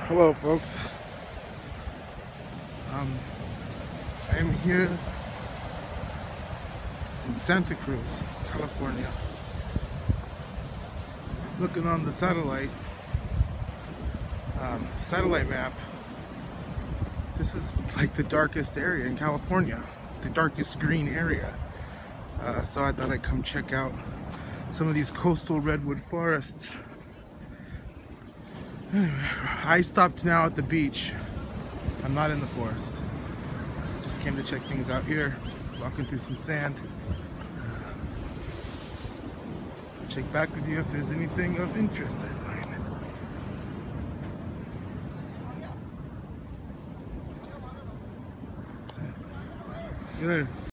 Hello folks, I am here in Santa Cruz, California, looking on the satellite map. This is like the darkest area in California, the darkest green area. So I thought I'd come check out some of these coastal redwood forests. Anyway, I stopped now at the beach. I'm not in the forest. Just came to check things out here, walking through some sand. Check back with you if there's anything of interest I find. See you later.